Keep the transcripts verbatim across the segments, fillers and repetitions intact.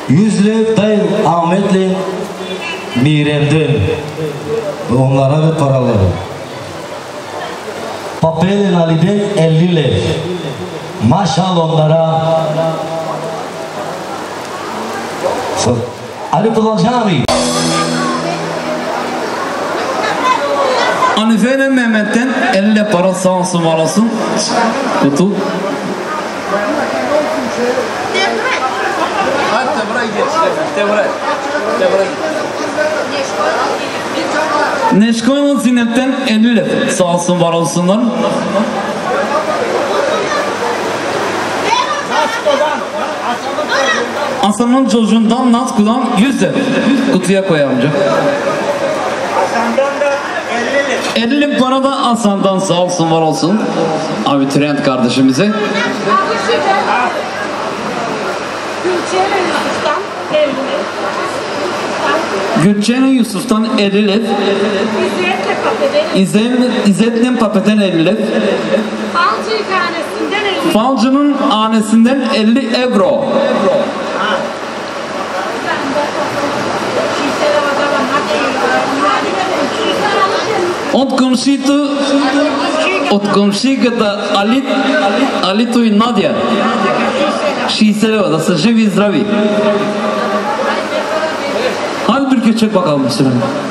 Yüzlü Bey Ahmet'le Mirem'den onlara ve paraları. Papel'in Ali'den elli lev. Maşallah onlara. Ali Pıdalcan abi. Anife'yle Mehmet'ten elle para sağ olsun var olsun. Kutu. Neşko'nun Zinet'ten elli lef sağ olsun var olsunlar. Hasan'ın çocuğundan Nazku'dan yüz lef kutuya koy amca. elli para da Hasan'dan sağ olsun var olsun abituriyent kardeşimize. Gülçen'e Yusuf'tan elli lef. İzzet'le Papet'ten elli lef. Falcı'nın hanesinden elli euro. От комшито, от комшиката Али, Алито и Надя. шейсет лева, да са живи и здрави. Hadi bir köçek bakalım üstüne.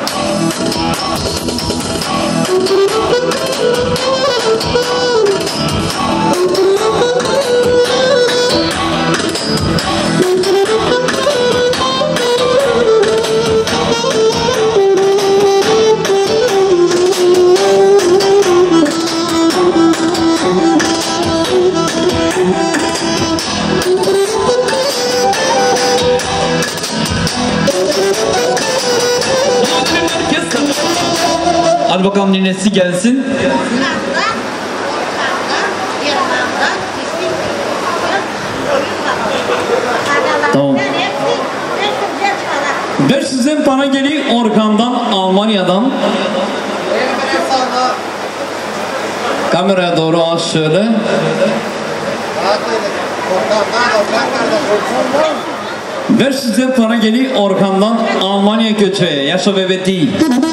Hadi bakalım ninesi gelsin. Tamam. beş yüzden para geliyor Orkan'dan, Almanya'dan. Kameraya doğru aç şöyle. beş yüzden para geliyor Orkan'dan, Almanya göçeye. Yaşa bebeti.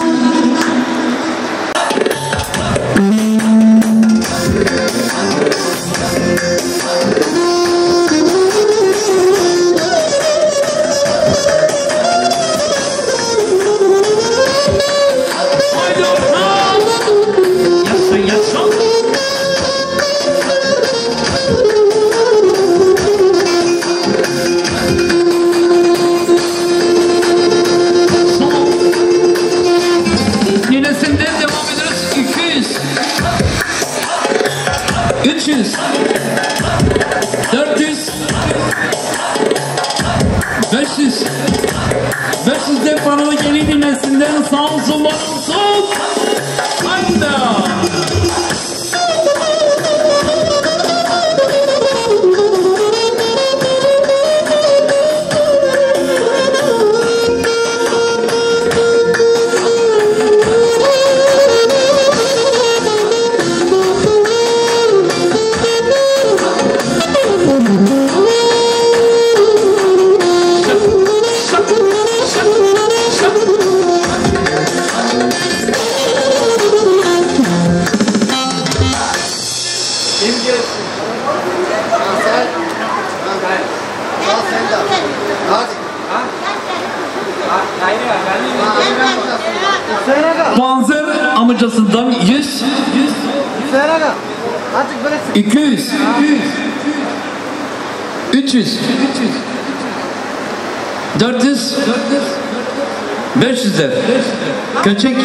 dört yüz beş yüz beş yüzden paralı geri dinlesinden sağ olsun var olsun. Haydi. Panzer amcasından yüz, iki yüz, üç yüz, dört yüz, beş yüzler. Köçek.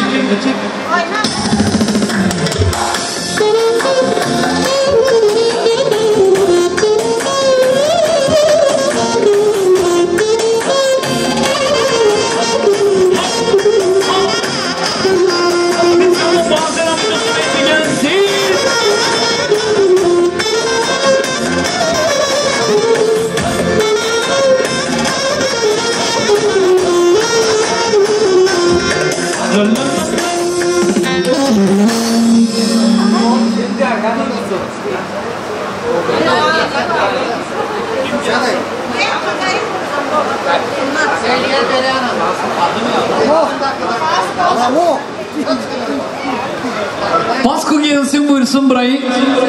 Thank you. Паско gelsin buyursun burayı.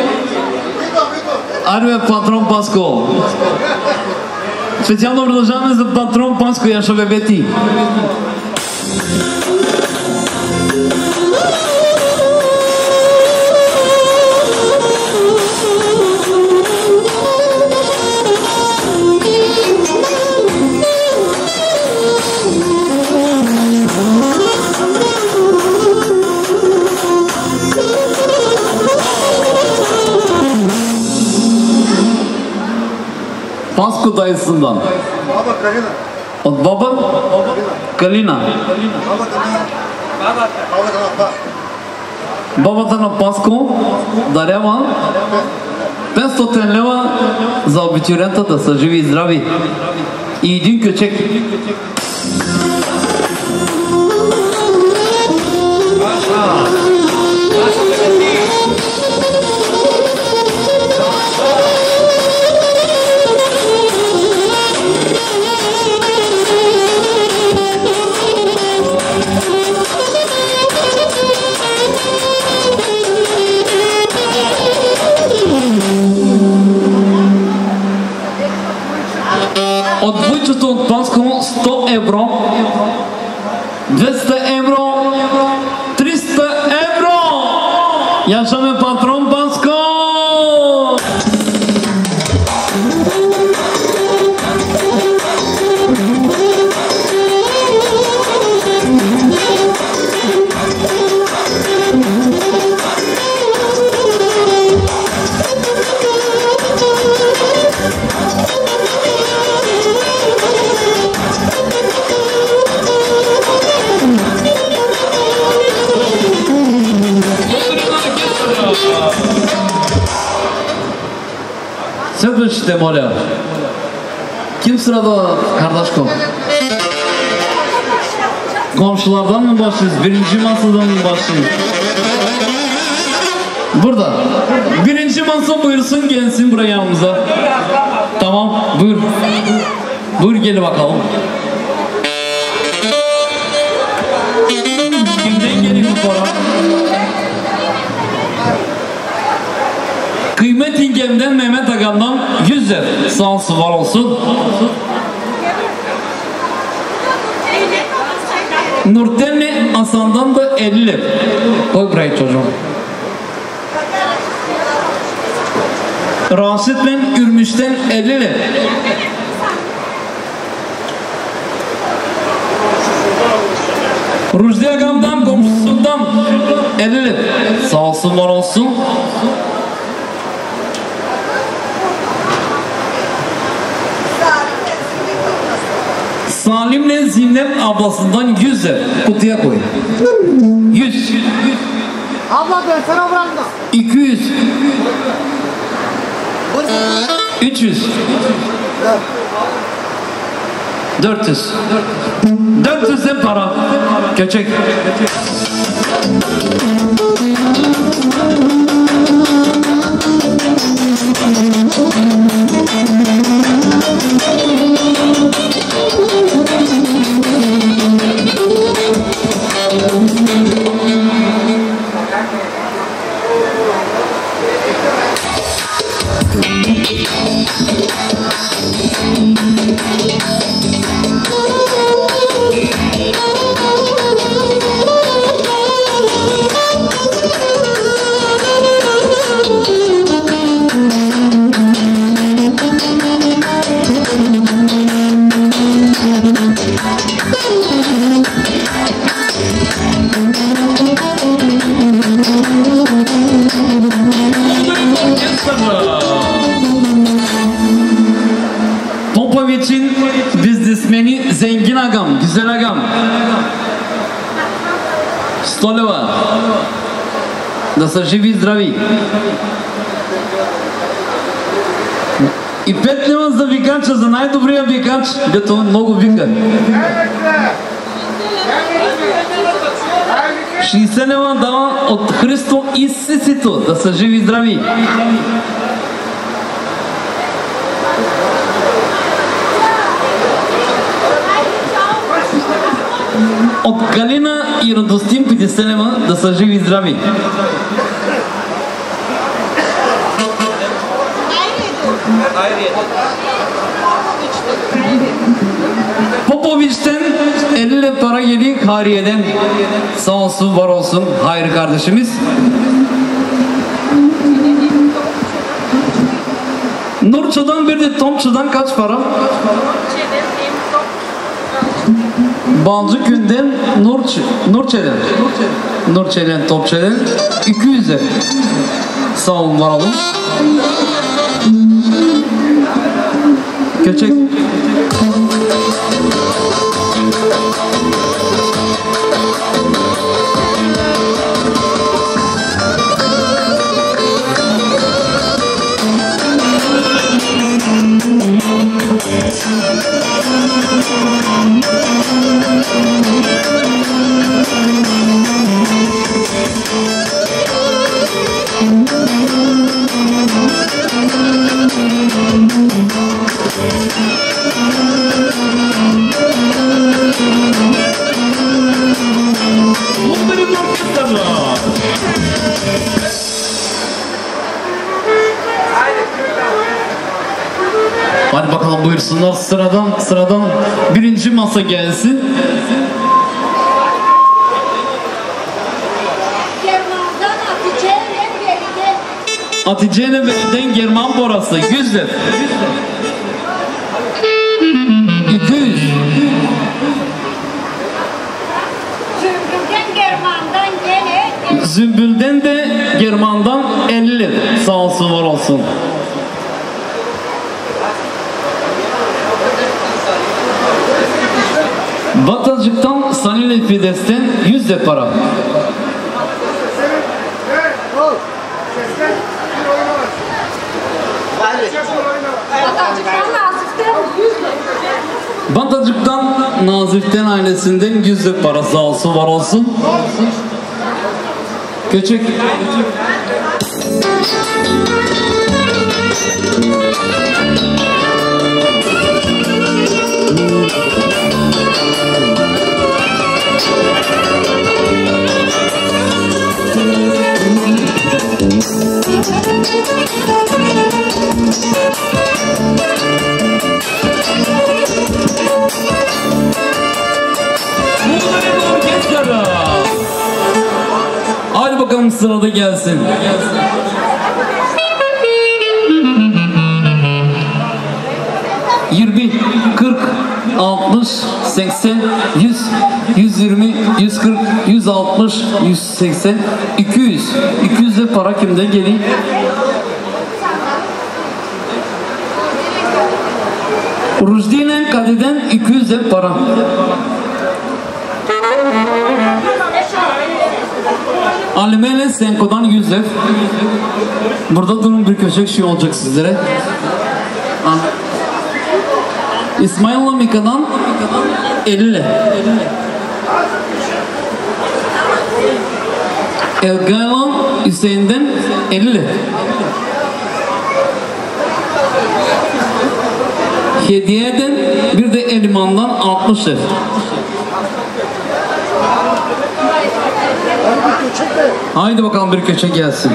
Армия патрон Паско. Специално продължаваме за патрон Паско Яшове Бети. Паско дайсından. Baba Kalina. От баба? Калина. Бабата на Паско дарява петстотин лева за абитюрента да са живи и здрави. И един кючек. От Войчето от Паско сто евро, двеста евро, триста евро. Яшаме патрон Паско! Следващите, моля. Kim sırada kardeşkom? Komşulardan mı başlıyoruz? Birinci masadan mı başlıyoruz? Burada. Birinci masa buyursun gelsin buraya yanımıza. Tamam, buyur. Buyur gel bakalım. Kimden geliyor bu para? Kıymet İngem'den Mehmet Agam'dan yüz lira. Sağ olsun, var olsun. Nurtenli Hasan'dan da elli lira. Koy burayı çocuğum. Raşit ben Ürmüş'ten elli lira. Rujdi Agam'dan komşusundan elli lira. Sağ olsun, var olsun. Salim'le Zinnem ablasından yüz lira kutuya koy. Yüz. Abla ben sana bırakma. İki yüz. Üç yüz. Dört yüz. Dört yüzden para. Köçek. Popovic'in biznesmeni zengin agam, güzel agam. сто лева. Да са живи и здрави. И пет лева за викача, за най-добрия викач, дето много вика. шейсет лева дава от Христо и Сисито. Да са живи и здрави. От Галина и Радостин Петиселева да са живи и здрави. Popoviç'ten elli lira para geliyor Hariye'den. Sağ olsun, var olsun Hayri kardeşimiz. Nurça'dan bir de Tomça'dan kaç para? Balcıköy'den Nurç, Nurçe'den. Nurçe'den, Topçe'den iki yüze. Sağ olun, var olun. Köçek. Hadi bakalım buyursunlar, sıradan sıradan birinci masa gelsin. Hatice'nin Veli'den German Borası yüz lira. iki yüz. Zümbül'den German'dan gene. Zümbül'den de German'dan elli lira. Sağ olsun, var olsun. Batacık'tan Sanile Fides'ten yüz lira para. Batacık'tan Nazif'ten ailesinden yüz lira para. Sağ olsun, var olsun. Küçük. Hadi bakalım, sırada gelsin. yirmi, kırk, altmış, seksen, yüz, yüz yirmi, yüz kırk, yüz altmış, yüz seksen, iki yüz. iki yüz de para kimde geliyor? Rujdi'nin Kadir'den iki yüz de para. Alime'yle Senko'dan yüz lira. Burada durum bir köşek şey olacak sizlere. Ha. İsmail'la Mika'dan elli lira. Elgay'la Hüseyin'den elli lira. Hediye'den bir de Eliman'dan altmış lira. Haydi bakalım, bir köçek gelsin.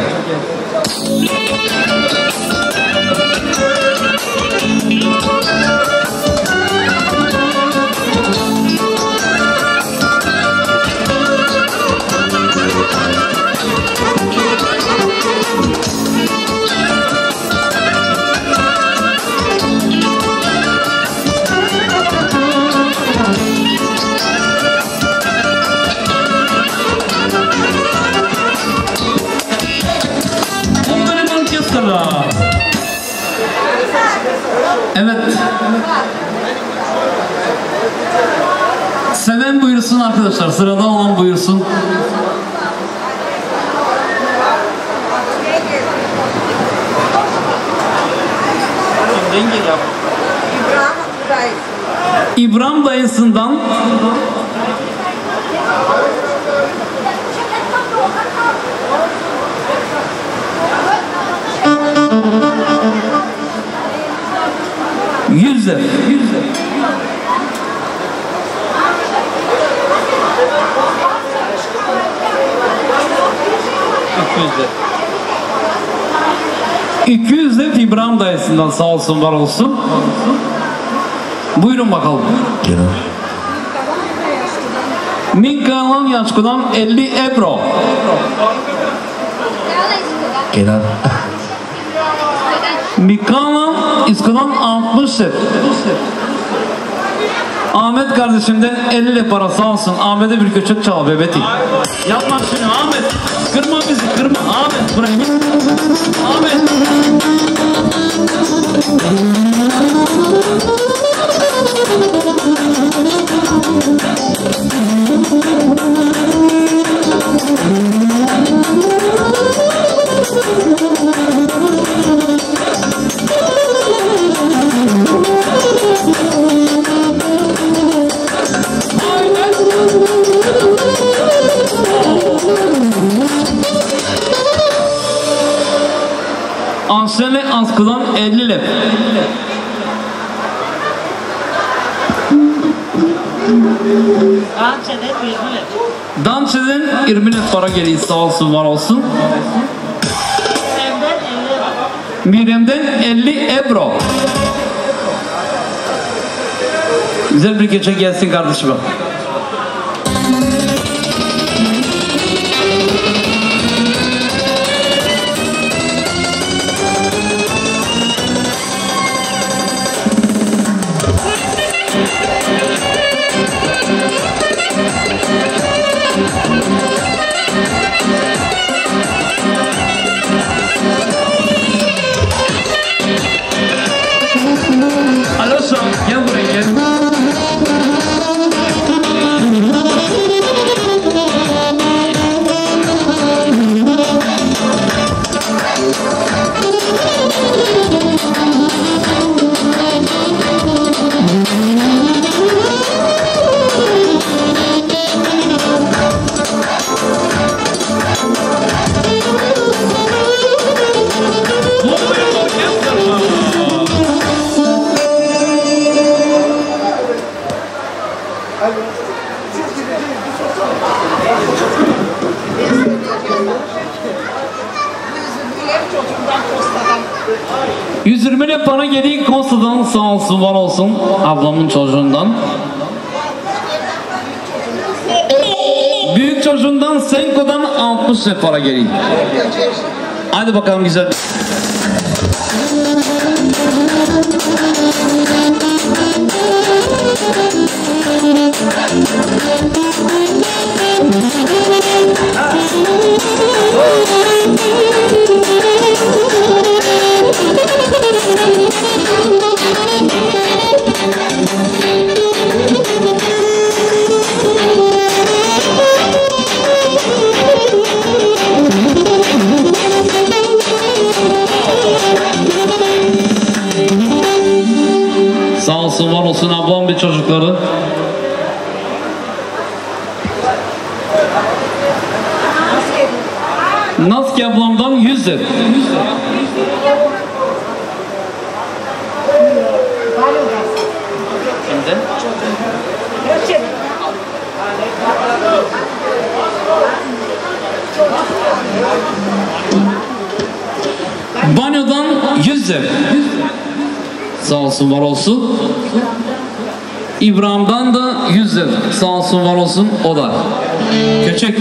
Evet. Seven buyursun arkadaşlar. Sırada olan buyursun. İbrahim dayısından yüz lira. yüzde. iki yüz de İbrahim dayısından sağ olsun var olsun. Buyurun bakalım. Kenan. Minkalan Yaşku'dan elli euro. Kenan. Minkalan İsko'dan altmış lira. Ahmet kardeşimden elli lira para sağ olsun. Ahmet'e bir köçek çal bebeti. Yapma şunu Ahmet. Kırma bizi kırma. Ahmet buraya git. Ahmet. Ansele askıdan elli lira. Dançeden yirmi lira para geliyor sağ olsun var olsun. Mirem'den elli euro. Güzel bir gece gelsin kardeşime. Alo Şam, gel buraya gel. yüz yirmi lira para geliyor Kosta'dan sağ olsun var olsun ablamın çocuğundan. Büyük çocuğundan Senko'dan altmış lira para geliyor. Hadi bakalım güzel. Sağ olsun var olsun ablam bir çocukları. Naski ablamdan yüz lira. Kimden? Banyodan yüz lira. Sağ olsun var olsun. İbrahim'dan da yüz lira. Sağ olsun var olsun o da. Köçek.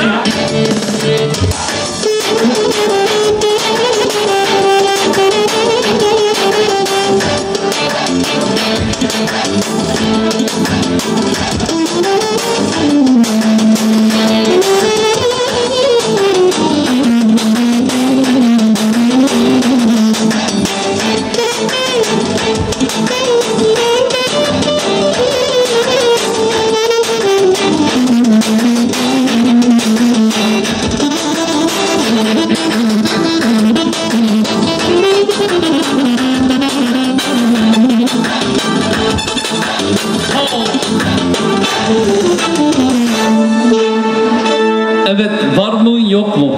Evet, var mı yok mu?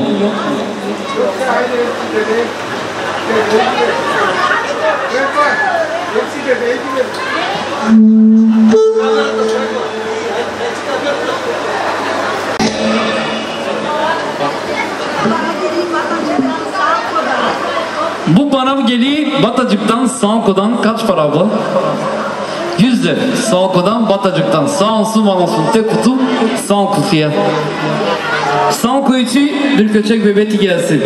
geli Batacık'tan Sanko'dan kaç para abla? yüz lira. Sanko'dan Batacık'tan sağ olsun var olsun tek kutu Sanko fiyat. Sanko için bir köçek bebeti gelsin.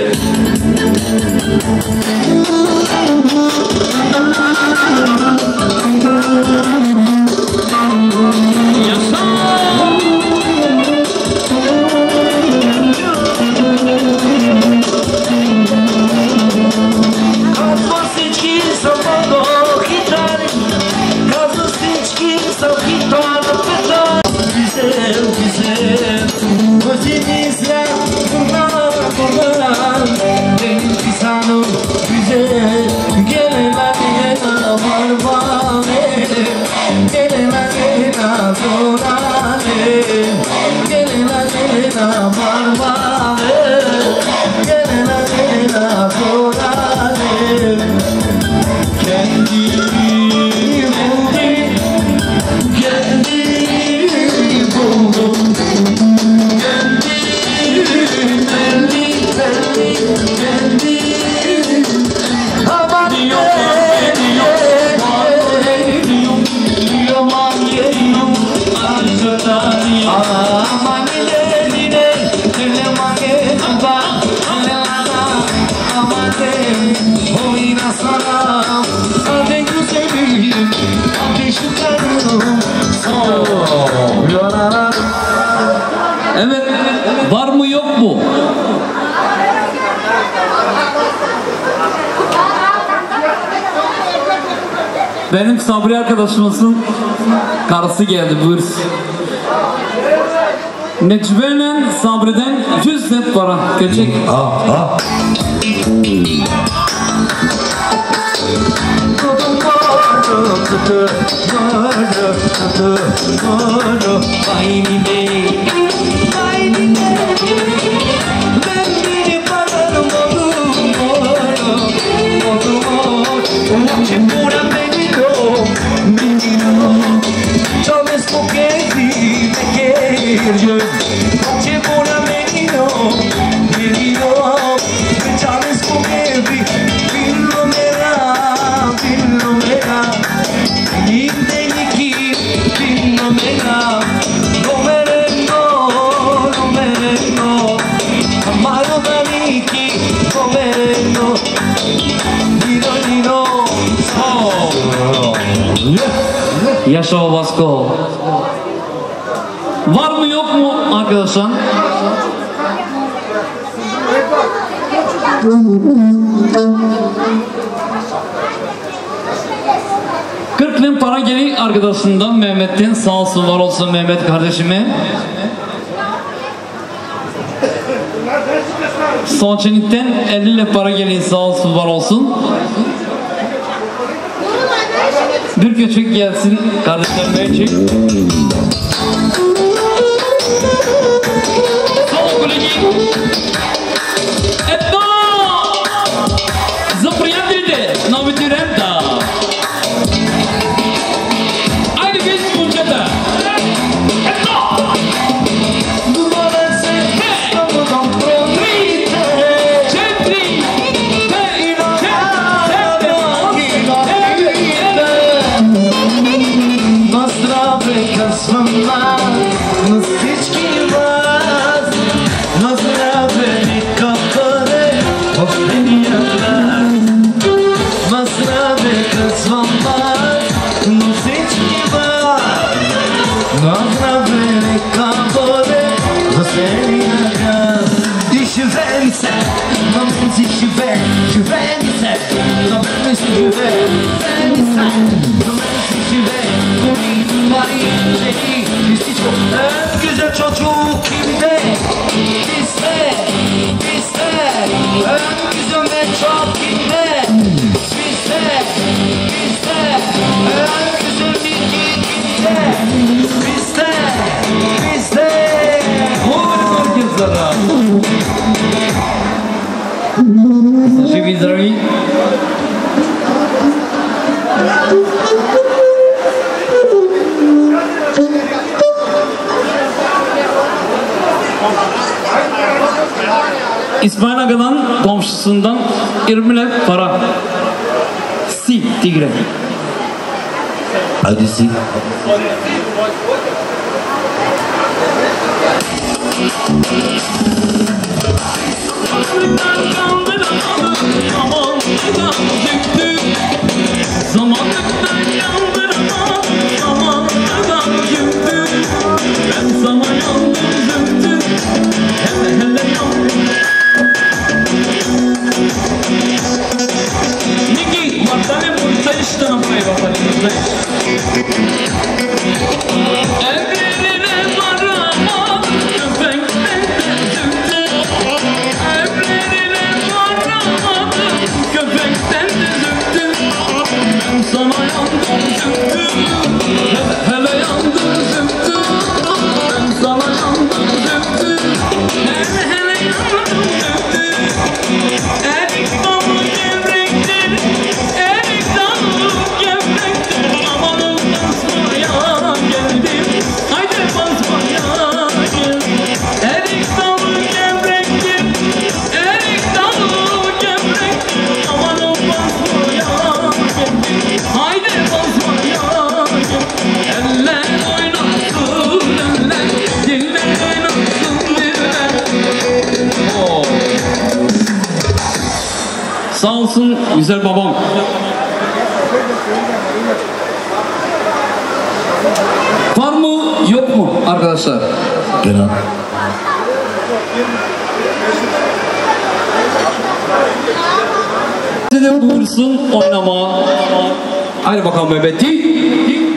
Evet, var mı yok mu? Benim Sabri arkadaşımızın karısı geldi, buyursun. Necbe'yle Sabri'den yüz net para. Geçecek. Ah ah. Yaşa Vasco. Var mı yok mu arkadaşlar? kırk bin para geri arkadaşından Mehmet'ten sağ olsun var olsun Mehmet kardeşime. Soğuçenik'ten elli bin para geri sağ olsun var olsun. Bir küçük gelsin kardeşlerim için. Sol kuleci. Etno! Zapriyadirde. Navitirenta. Aynı geç bunçada. Etno! Güzel çocuk kimde? Bizde, bizde. En güzel metro kimde? Bizde, bizde. En güzel bilgi kimde? Bizde, bizde. Olur kızlara. Живи, İsmail Aga'dan komşusundan yirmi lira para. Si, tigre. Hadi si. Zamanlıktan yandırma, zamanlıdan yıktı. Ben sana yandım zıktı, hele hele yandım. Niki, battane bulsa işte napayı bakalım. Evlerine varama, köpekten zıktı. Evlerine varama, köpekten zıktı. Ben sana yandım zıktı, hele hele yandım zıktı. Ben sana yandım zıktı, hele hele yandım zıktı. Erik dalı gevrektir, erik dalı gevrektir. Amanın basmaya geldim, haydi basmaya gel. Erik dalı gevrektir, erik dalı gevrektir. Amanın basmaya geldim, haydi basmaya gel. Eller oynasın, eller, diller oynasın, diller. Oh. Sağ olsun güzel babam. Var mı yok mu arkadaşlar? Kenan. Size de buyursun oynama. Haydi bakalım Mehmet'i.